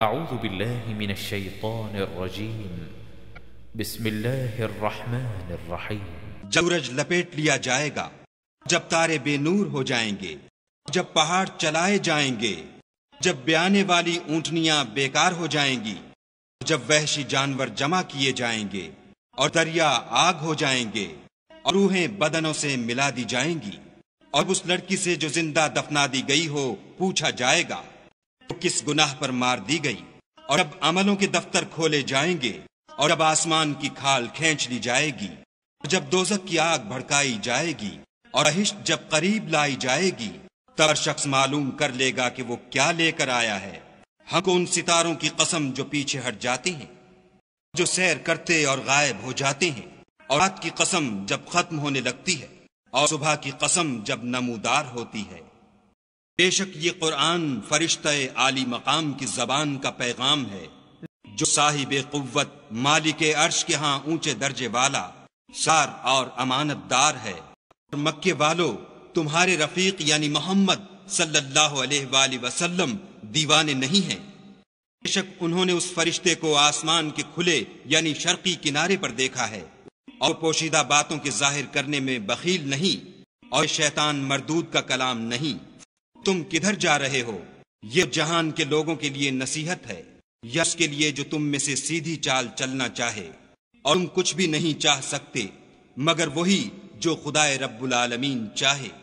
أعوذ بالله من الشيطان الرجيم بسم الله الرحمن الرحيم جورج لپیٹ لیا جائے گا جب تارے بے نور ہو جائیں گے، جب پہاڑ چلائے جائیں گے، جب بیانے والی اونٹنیاں بیکار ہو جائیں گی، جب وحشی جانور جمع کیے جائیں گے اور دریا آگ ہو جائیں گے اور روحیں بدنوں سے ملا دی جائیں گی، اور اس لڑکی سے جو زندہ دفنا دی گئی ہو پوچھا جائے گا تو کس گناہ پر مار دی گئی، اور اب عملوں کے دفتر کھولے جائیں گے، اور اب آسمان کی کھال کھینچ لی جائے گی، جب دوزخ کی آگ بھڑکائی جائے گی اور بہشت جب قریب لائی جائے گی، تب ہر شخص معلوم کر لے گا کہ وہ کیا لے کر آیا ہے۔ ہم کو ان ستاروں کی قسم جو پیچھے ہٹ جاتے ہیں، جو سیر کرتے اور غائب ہو جاتے ہیں، اور رات کی قسم جب ختم ہونے لگتی ہے، اور صبح کی قسم جب نمودار ہوتی ہے۔ بے شک یہ قرآن فرشتہ عالی مقام کی زبان کا پیغام ہے، جو صاحب قوت مالک عرش کے ہاں اونچے درجے والا سار اور امانت دار ہے۔ اور مکے والو، تمہارے رفیق یعنی محمد صلی اللہ علیہ وآلہ وسلم دیوانے نہیں ہیں۔ بے شک انہوں نے اس فرشتے کو آسمان کے کھلے یعنی شرقی کنارے پر دیکھا ہے، اور پوشیدہ باتوں کے ظاہر کرنے میں بخیل نہیں، اور شیطان مردود کا کلام نہیں۔ تم کدھر جا رہے ہو؟ یہ جہان کے لوگوں کے لیے نصیحت ہے، یا اس کے لیے جو تم میں سے سیدھی چال چلنا چاہے، اور تم کچھ بھی نہیں چاہ سکتے مگر وہی جو خدائے رب العالمین چاہے۔